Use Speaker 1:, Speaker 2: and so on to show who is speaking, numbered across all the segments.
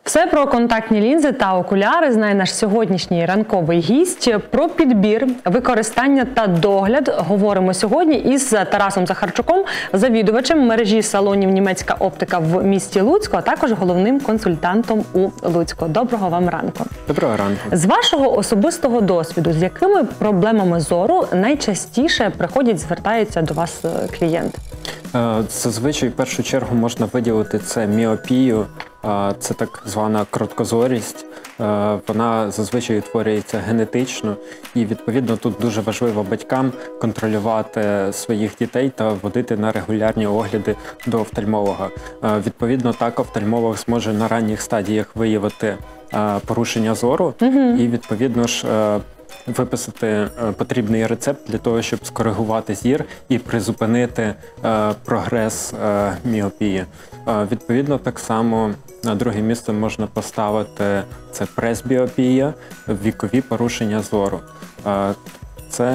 Speaker 1: Все про контактні лінзи та окуляри знає наш сьогоднішній ранковий гість. Про підбір, використання та догляд говоримо сьогодні із Тарасом Захарчуком, завідувачем мережі салонів «Німецька оптика» в місті Луцьку, а також головним консультантом у Луцьку. Доброго вам ранку.
Speaker 2: Доброго ранку.
Speaker 1: З вашого особистого досвіду, з якими проблемами зору найчастіше звертаються до вас клієнти?
Speaker 2: Зазвичай, в першу чергу, можна виділити це міопію, це так звана короткозорість. Вона зазвичай утворюється генетично і, відповідно, тут дуже важливо батькам контролювати своїх дітей та водити на регулярні огляди до офтальмолога. Відповідно, так офтальмолог зможе на ранніх стадіях виявити порушення зору і, відповідно ж, виписати потрібний рецепт для того, щоб скоригувати зір і призупинити прогрес міопії. Відповідно, так само на друге місце можна поставити це пресбіопія, вікові порушення зору. Це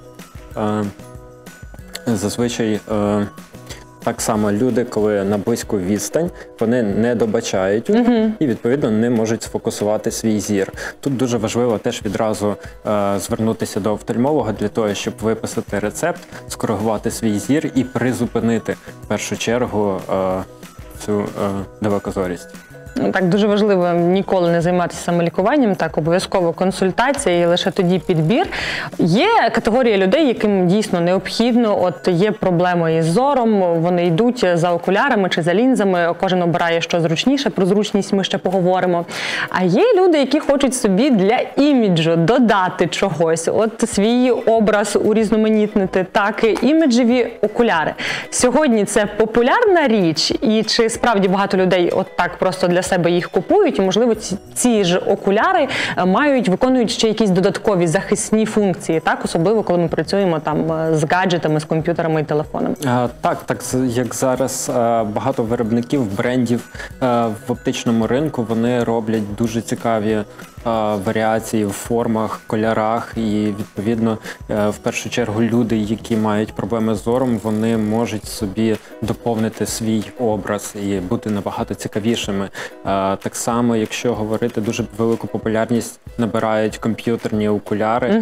Speaker 2: зазвичай так само люди, коли на близьку відстань, вони не добачають і, відповідно, не можуть сфокусувати свій зір. Тут дуже важливо теж відразу звернутися до офтальмолога для того, щоб виписати рецепт, скоригувати свій зір і призупинити, в першу чергу, цю далекозорість.
Speaker 1: Так, дуже важливо ніколи не займатися самолікуванням, так, обов'язково консультація і лише тоді підбір. Є категорія людей, яким дійсно необхідно, от є проблеми із зором, вони йдуть за окулярами чи за лінзами, кожен обирає, що зручніше, про зручність ми ще поговоримо. А є люди, які хочуть собі для іміджу додати чогось, от свій образ урізноманітнити, так, іміджеві окуляри. Сьогодні це популярна річ, і чи справді багато людей от так просто для себе їх купують, і, можливо, ці ж окуляри виконують ще якісь додаткові захисні функції, так? Особливо, коли ми працюємо там з гаджетами, з комп'ютерами і телефонами.
Speaker 2: Так, як зараз багато виробників, брендів в оптичному ринку, вони роблять дуже цікаві варіації в формах, кольорах, і, відповідно, в першу чергу люди, які мають проблеми з зором, вони можуть собі доповнити свій образ і бути набагато цікавішими. Так само, якщо говорити, дуже велику популярність набирають комп'ютерні окуляри.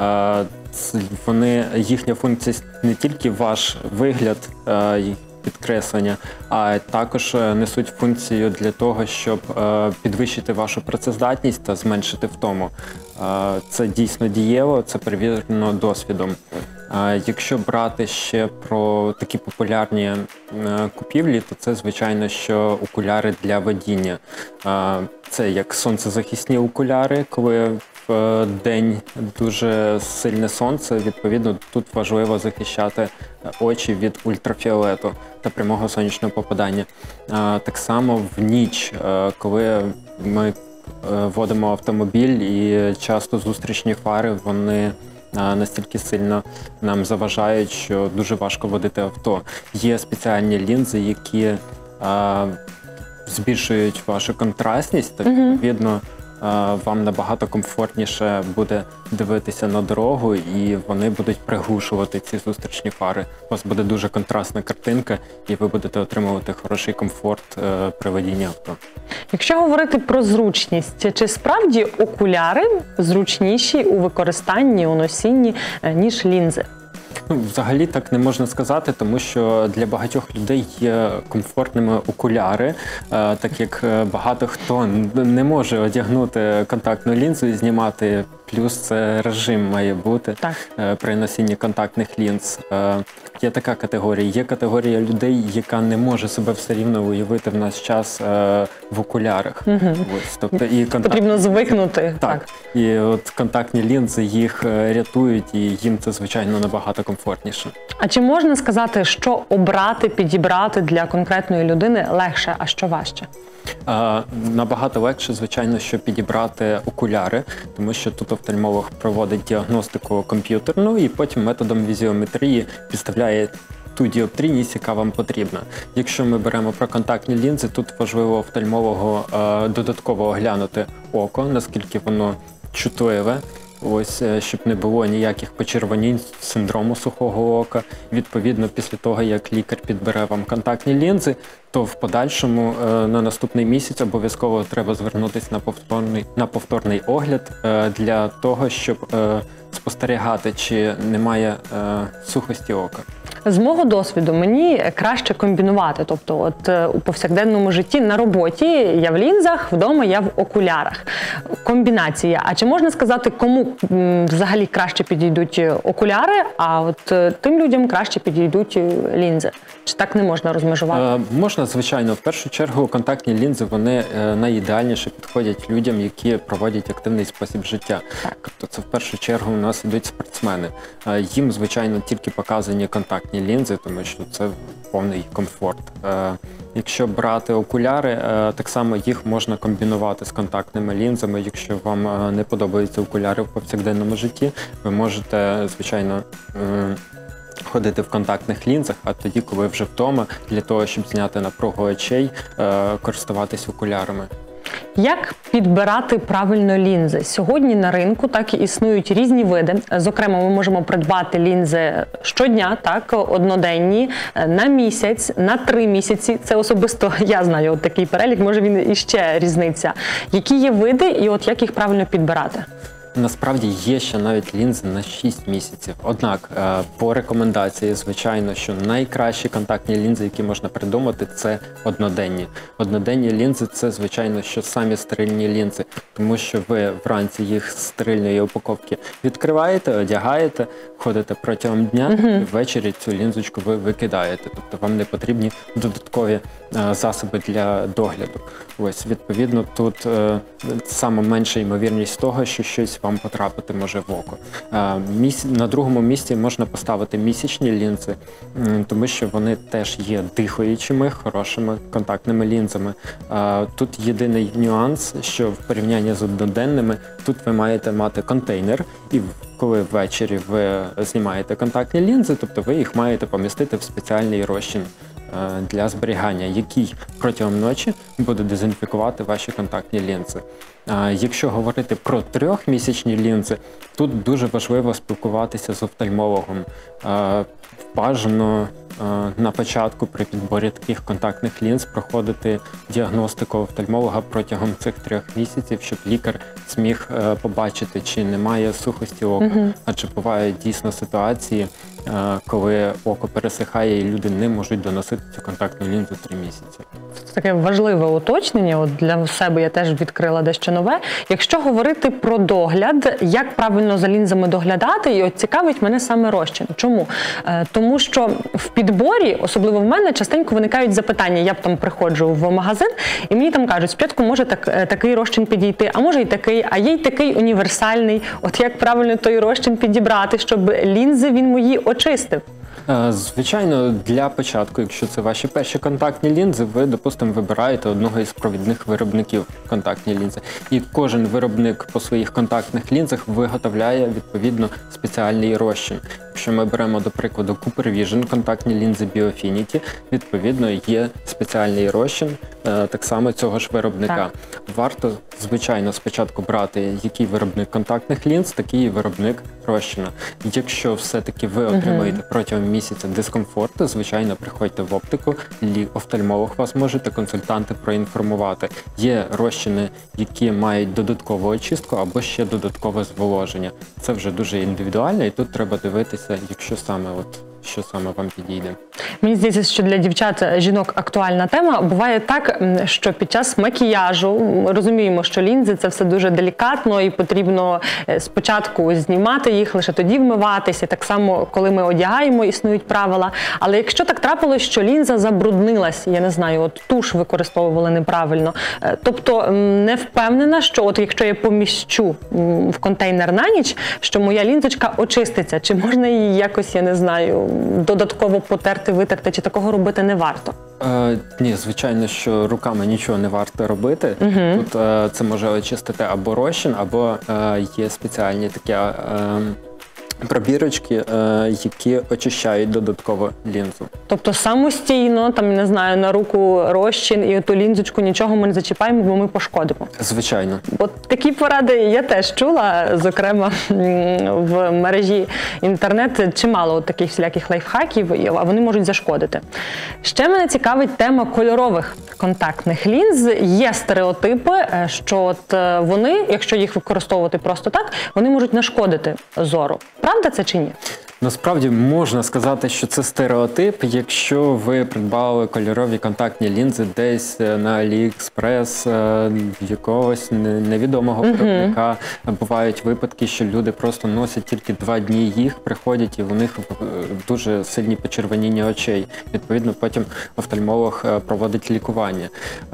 Speaker 2: Їхня функція не тільки ваш вигляд, підкреслення, а також несуть функцію для того, щоб підвищити вашу працездатність та зменшити втому. Це дійсно дієво, це перевірено досвідом. Якщо брати ще про такі популярні купівлі, то це, звичайно, що окуляри для водіння. Це як сонцезахисні окуляри, коли в день дуже сильне сонце, відповідно, тут важливо захищати очі від ультрафіолету та прямого сонячного попадання. Так само в ніч, коли ми водимо автомобіль і часто зустрічні фари, вони настільки сильно нам заважають, що дуже важко водити авто. Є спеціальні лінзи, які збільшують вашу контрастність, та, відповідно, вам набагато комфортніше буде дивитися на дорогу, і вони будуть приглушувати ці зустрічні фари. У вас буде дуже контрастна картинка, і ви будете отримувати хороший комфорт при водінні авто.
Speaker 1: Якщо говорити про зручність, чи справді окуляри зручніші у використанні, у носінні, ніж лінзи?
Speaker 2: Взагалі так не можна сказати, тому що для багатьох людей є комфортними окуляри, так як багато хто не може одягнути контактну лінзу і знімати, плюс це режим має бути при носінні контактних лінз. Є така категорія. Є категорія людей, яка не може себе все рівно уявити в наш час в окулярах. Тобто,
Speaker 1: потрібно звикнути.
Speaker 2: Так. І от контактні лінзи їх рятують, і їм це, звичайно, набагато комфортніше.
Speaker 1: А чи можна сказати, що обрати, підібрати для конкретної людини легше, а що важче?
Speaker 2: Набагато легше, звичайно, що підібрати окуляри, тому що тут офтальмолог проводить діагностику комп'ютерну і потім методом візіометрії підставляє ту діоптрійність, яка вам потрібна. Якщо ми беремо про контактні лінзи, тут важливо офтальмологу додатково оглянути око, наскільки воно чутливе. ось щоб не було ніяких почервонінь, синдрому сухого ока. Відповідно, після того, як лікар підбере вам контактні лінзи, то в подальшому на наступний місяць обов'язково треба звернутися на повторний огляд для того, щоб спостерігати, чи немає сухості ока.
Speaker 1: З мого досвіду мені краще комбінувати, тобто от у повсякденному житті на роботі я в лінзах, вдома я в окулярах. Комбінація. А чи можна сказати, кому взагалі краще підійдуть окуляри, а от тим людям краще підійдуть лінзи? Чи так не можна розмежувати?
Speaker 2: Можна, звичайно. В першу чергу контактні лінзи, вони найідеальніше підходять людям, які проводять активний спосіб життя. Тобто це в першу чергу у нас ідуть спортсмени. Їм, звичайно, тільки показані контактні лінзи, тому що це повний комфорт. Якщо брати окуляри, так само їх можна комбінувати з контактними лінзами. Якщо вам не подобаються окуляри в повсякденному житті, ви можете, звичайно, ходити в контактних лінзах, а тоді, коли вже вдома, для того, щоб зняти напругу очей, користуватись окулярами.
Speaker 1: Як підбирати правильно лінзи? Сьогодні на ринку так і існують різні види. Зокрема, ми можемо придбати лінзи щодня, так, одноденні, на місяць, на 3 місяці. Це особисто я знаю от такий перелік, може він іще різниця. Які є види і от як їх правильно підбирати?
Speaker 2: Насправді є ще навіть лінзи на 6 місяців. Однак, по рекомендації, звичайно, що найкращі контактні лінзи, які можна придумати, це одноденні. Одноденні лінзи – це, звичайно, що самі стерильні лінзи, тому що ви вранці їх з стерильної упаковки відкриваєте, одягаєте, ходите протягом дня, і ввечері цю лінзочку ви викидаєте. Тобто вам не потрібні додаткові засоби для догляду. Ось, відповідно, тут саме менша ймовірність того, що щось вам потрапити може в око. На другому місці можна поставити місячні лінзи, тому що вони теж є дихаючими, хорошими контактними лінзами. Тут єдиний нюанс, що в порівнянні з одноденними, тут ви маєте мати контейнер, і коли ввечері ви знімаєте контактні лінзи, тобто ви їх маєте помістити в спеціальний розчин для зберігання, який протягом ночі буде дезінфікувати ваші контактні лінзи. Якщо говорити про 3-місячні лінзи, тут дуже важливо спілкуватися з офтальмологом. Бажано на початку при підборі таких контактних лінз проходити діагностику офтальмолога протягом цих 3 місяців, щоб лікар зміг побачити, чи немає сухості ока. Адже бувають дійсно ситуації, коли око пересихає і люди не можуть доносити цю контактну лінзу 3 місяці.
Speaker 1: Це таке важливе уточнення, от для себе я теж відкрила дещо нове. Якщо говорити про догляд, як правильно за лінзами доглядати, і от цікавить мене саме розчин. Чому? Тому що в підборі, особливо в мене, частенько виникають запитання. Я там приходжу в магазин, і мені там кажуть, спочатку може такий розчин підійти, а може і такий, а є й такий універсальний. От як правильно той розчин підібрати, щоб лінзи він мої очистив?
Speaker 2: Звичайно, для початку, якщо це ваші перші контактні лінзи, ви, допустимо, вибираєте одного із провідних виробників контактні лінзи. І кожен виробник по своїх контактних лінзах виготовляє, відповідно, спеціальний розчин. Якщо ми беремо, до прикладу, Cooper Vision, контактні лінзи Biofinity, відповідно, є спеціальний розчин так само цього ж виробника. Так. Варто, звичайно, спочатку брати, який виробник контактних лінз, такий і виробник розчину. Якщо все-таки ви отримаєте протягом місяця дискомфорту, звичайно, приходьте в оптику, офтальмолог вас може та консультанти проінформувати. Є розчини, які мають додаткову очистку або ще додаткове зволоження. Це вже дуже індивідуально, і тут треба дивитися, що саме вам підійде.
Speaker 1: Мені здається, що для дівчат, жінок актуальна тема. Буває так, що під час макіяжу, розуміємо, що лінзи – це все дуже делікатно і потрібно спочатку знімати їх, лише тоді вмиватися. Так само, коли ми одягаємо, існують правила. Але якщо так трапилось, що лінза забруднилась, я не знаю, от туш використовували неправильно, тобто не впевнена, що от якщо я поміщу в контейнер на ніч, що моя лінзочка очиститься, чи можна її якось, я не знаю, додатково потерти, витерти, чи такого робити не варто?
Speaker 2: Ні, звичайно, що руками нічого не варто робити. Тут це може очистити або розчин, або є спеціальні такі пробірочки, які очищають додатково лінзу.
Speaker 1: Тобто самостійно, там, не знаю, на руку розчин і оту лінзочку нічого ми не зачіпаємо, бо ми пошкодимо.
Speaker 2: Звичайно.
Speaker 1: От такі поради я теж чула, зокрема в мережі інтернет чимало от таких всіляких лайфхаків, а вони можуть зашкодити. Ще мене цікавить тема кольорових контактних лінз. Є стереотипи, що от вони, якщо їх використовувати просто так, вони можуть нашкодити зору. Правда це чи ні?
Speaker 2: Насправді можна сказати, що це стереотип, якщо ви придбали кольорові контактні лінзи десь на AliExpress якогось невідомого виробника. Бувають випадки, що люди просто носять тільки 2 дні їх, приходять і у них дуже сильні почервоніння очей. Відповідно, потім офтальмолог проводить лікування.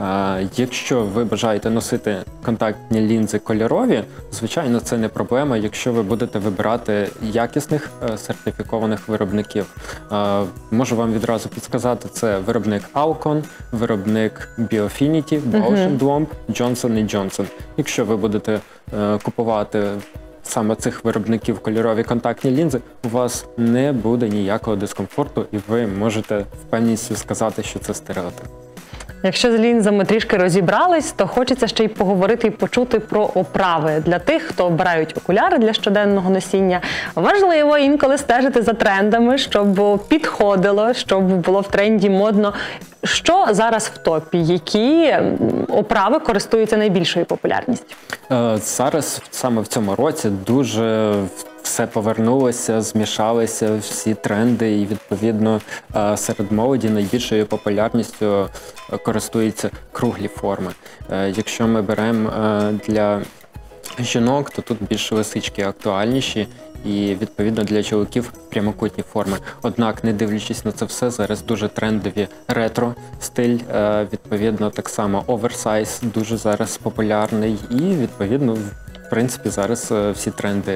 Speaker 2: Якщо ви бажаєте носити контактні лінзи кольорові, звичайно, це не проблема, якщо ви будете вибирати якісних сертифікованих виробників. Можу вам відразу підсказати, це виробник Alcon, виробник Biofinity, Bausch & Lomb, Johnson & Johnson. Якщо ви будете купувати саме цих виробників кольорові контактні лінзи, у вас не буде ніякого дискомфорту і ви можете впевненістю сказати, що це стереотип.
Speaker 1: Якщо з лінзами трішки розібрались, то хочеться ще й поговорити і почути про оправи. Для тих, хто обирають окуляри для щоденного носіння, важливо інколи стежити за трендами, щоб підходило, щоб було в тренді модно. Що зараз в топі? Які оправи користуються найбільшою популярністю?
Speaker 2: Зараз, саме в цьому році, дуже все повернулося, змішалися всі тренди і, відповідно, серед молоді найбільшою популярністю користуються круглі форми. Якщо ми беремо для жінок, то тут більш лисички актуальніші і, відповідно, для чоловіків прямокутні форми. Однак, не дивлячись на це все, зараз дуже трендові ретро-стиль, відповідно, так само оверсайз дуже зараз популярний і, відповідно, в принципі, зараз всі тренди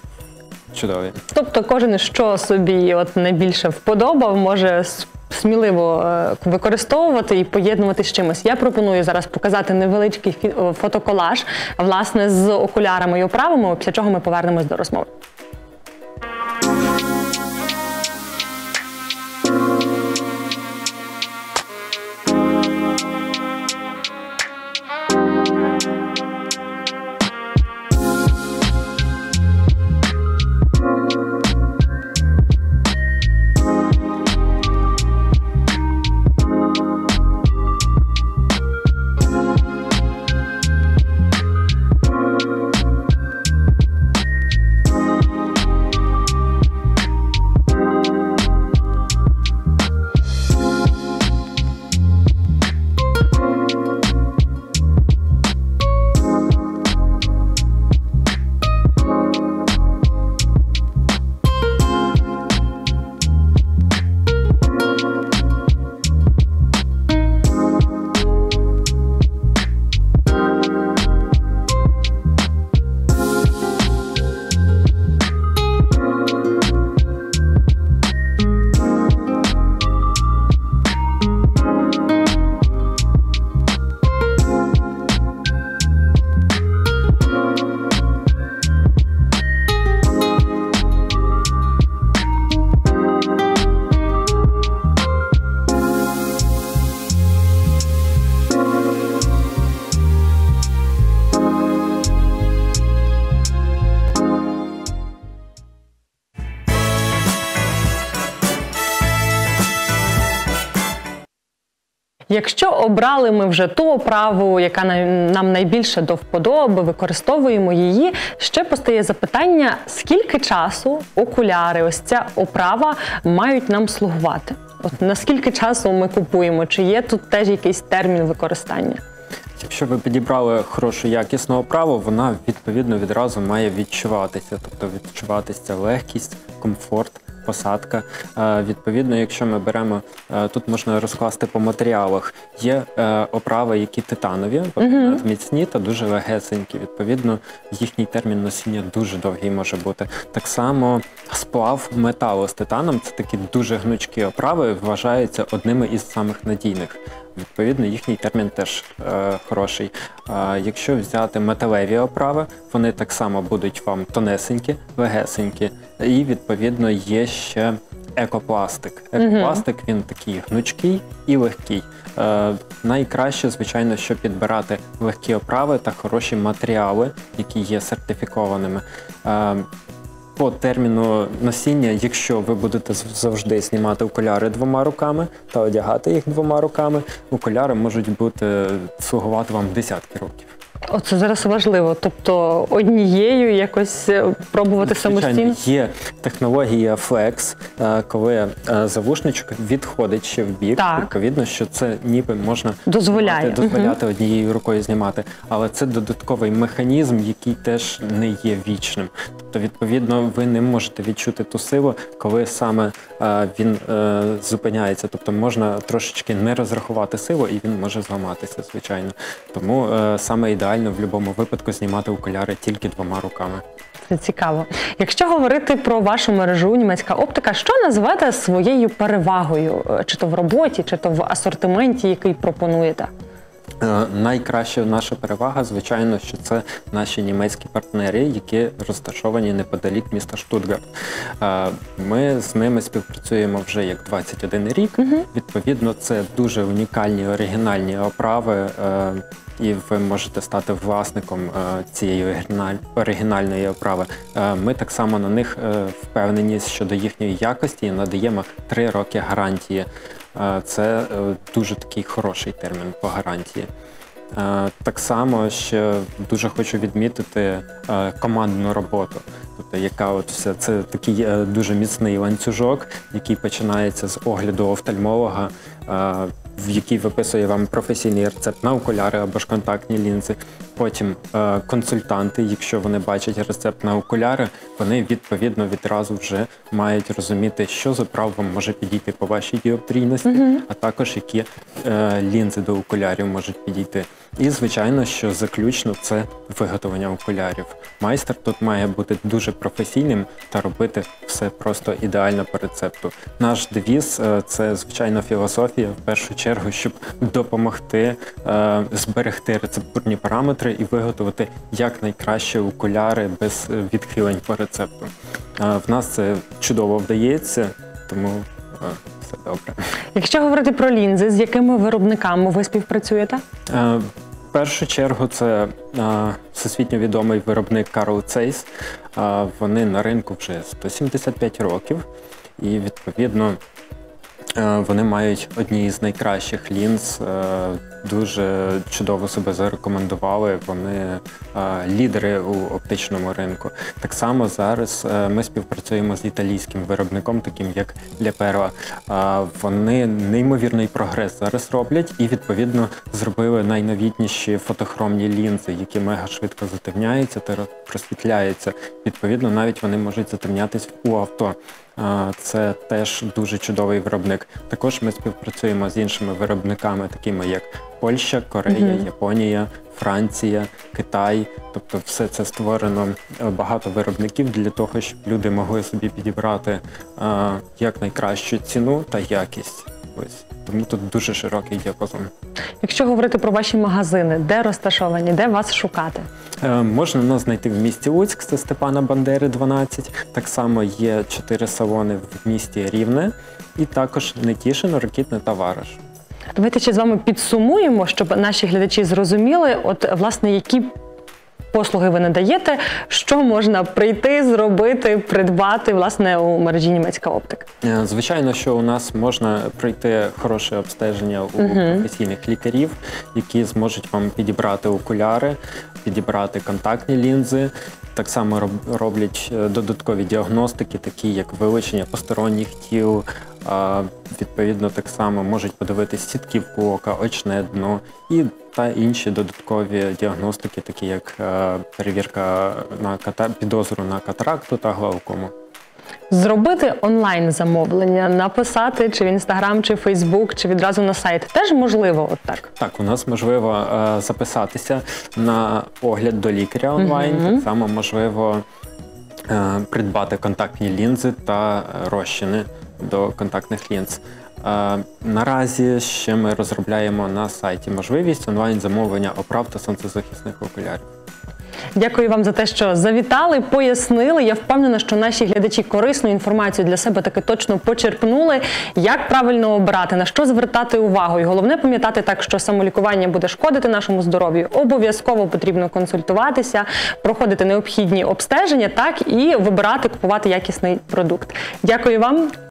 Speaker 2: чудові.
Speaker 1: Тобто кожен, що собі от найбільше вподобав, може сміливо використовувати і поєднувати з чимось. Я пропоную зараз показати невеличкий фотоколаж, власне, з окулярами і оправами, після чого ми повернемось до розмови. Якщо обрали ми вже ту оправу, яка нам найбільше до вподоби, використовуємо її, ще постає запитання, скільки часу окуляри, ось ця оправа, мають нам слугувати? От наскільки часу ми купуємо? Чи є тут теж якийсь термін використання?
Speaker 2: Якщо ви підібрали хорошу якісну оправу, вона, відповідно, відразу має відчуватися. Тобто відчуватися легкість, комфорт, посадка. Відповідно, якщо ми беремо, тут можна розкласти по матеріалах. Є оправи, які титанові, міцні та дуже легесенькі. Відповідно, їхній термін носіння дуже довгий може бути. Так само сплав металу з титаном, це такі дуже гнучкі оправи, вважаються одними із самих надійних. відповідно, їхній термін теж хороший. Якщо взяти металеві оправи, вони так само будуть вам тонесенькі, легесенькі. І, відповідно, є ще екопластик. Екопластик, він такий гнучкий і легкий. Найкраще, звичайно, що підбирати легкі оправи та хороші матеріали, які є сертифікованими. По терміну носіння, якщо ви будете завжди знімати окуляри двома руками та одягати їх двома руками, окуляри можуть слугувати вам десятки років.
Speaker 1: Оце зараз важливо, тобто однією якось пробувати самостійно?
Speaker 2: Є технологія Flex, коли завушничок відходить ще в бік, відповідно, що це ніби можна дозволяти однією рукою знімати, але це додатковий механізм, який теж не є вічним. Тобто, відповідно, ви не можете відчути ту силу, коли саме він зупиняється. Тобто можна трошечки не розрахувати силу і він може зламатися, звичайно. Тому саме ідеально в будь-якому випадку знімати окуляри тільки двома руками.
Speaker 1: Це цікаво. Якщо говорити про вашу мережу «Німецька оптика», що назвете своєю перевагою? Чи то в роботі, чи то в асортименті, який пропонуєте?
Speaker 2: Найкраща наша перевага, звичайно, що це наші німецькі партнери, які розташовані неподалік міста Штутгарт. Ми з ними співпрацюємо вже як 21 рік. Відповідно, це дуже унікальні, оригінальні оправи, і ви можете стати власником цієї оригінальної оправи. Ми так само на них впевнені щодо їхньої якості і надаємо 3 роки гарантії. Це дуже такий хороший термін по гарантії. Так само ще дуже хочу відмітити командну роботу. Тобто, яка от все це такий дуже міцний ланцюжок, який починається з огляду офтальмолога, в який виписує вам професійний рецепт на окуляри або ж контактні лінзи. Потім консультанти, якщо вони бачать рецепт на окуляри, вони відповідно відразу вже мають розуміти, що за оправ вам може підійти по вашій діоптрійності, а також які лінзи до окулярів можуть підійти. І, звичайно, що заключно це виготовлення окулярів. Майстер тут має бути дуже професійним та робити все просто ідеально по рецепту. Наш девіз – це, звичайно, філософія, в першу чергу, щоб допомогти зберегти рецептурні параметри і виготовити якнайкраще окуляри без відхилень по рецепту. В нас це чудово вдається, тому все добре.
Speaker 1: Якщо говорити про лінзи, з якими виробниками ви співпрацюєте?
Speaker 2: В першу чергу це всесвітньо відомий виробник Carl Zeiss. Вони на ринку вже 175 років і, відповідно, вони мають одні з найкращих лінз, дуже чудово себе зарекомендували, вони лідери у оптичному ринку. Так само зараз ми співпрацюємо з італійським виробником, таким як Leperla. Вони неймовірний прогрес зараз роблять і, відповідно, зробили найновітніші фотохромні лінзи, які мега швидко затемняються та просвітляються. Відповідно, навіть вони можуть затемнятись у авто. Це теж дуже чудовий виробник. Також ми співпрацюємо з іншими виробниками, такими як Польща, Корея, Японія, Франція, Китай. Тобто все це створено багато виробників для того, щоб люди могли собі підібрати якнайкращу ціну та якість. Ось. Тому тут дуже широкий діапазон.
Speaker 1: Якщо говорити про ваші магазини, де розташовані, де вас шукати?
Speaker 2: Можна нас знайти в місті Луцьк, це Степана Бандери, 12. Так само є 4 салони в місті Рівне. І також Нетішин, Рокітне та Вараш.
Speaker 1: Давайте ще з вами підсумуємо, щоб наші глядачі зрозуміли, от, власне, які послуги ви надаєте, що можна прийти, зробити, придбати, власне, у мережі «Німецька оптика».
Speaker 2: Звичайно, що у нас можна пройти хороше обстеження у професійних лікарів, які зможуть вам підібрати окуляри, підібрати контактні лінзи. Так само роблять додаткові діагностики, такі як вилучення посторонніх тіл. Відповідно, так само можуть подивитись сітківку ока, очне дно та інші додаткові діагностики, такі як перевірка на підозру на катаракту та глаукому.
Speaker 1: Зробити онлайн-замовлення, написати чи в Інстаграм, чи в Фейсбук, чи відразу на сайт теж можливо от так?
Speaker 2: Так, у нас можливо записатися на огляд до лікаря онлайн, так само можливо придбати контактні лінзи та розчини до контактних лінз. Наразі ще ми розробляємо на сайті можливість онлайн-замовлення оправ та сонцезахисних окулярів.
Speaker 1: Дякую вам за те, що завітали, пояснили. Я впевнена, що наші глядачі корисну інформацію для себе таки точно почерпнули, як правильно обирати, на що звертати увагу. І головне пам'ятати так, що самолікування буде шкодити нашому здоров'ю. Обов'язково потрібно консультуватися, проходити необхідні обстеження, так і вибирати, купувати якісний продукт. Дякую вам.